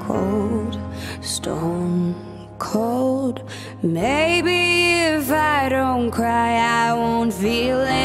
cold, stone cold. Maybe if I don't cry, I won't feel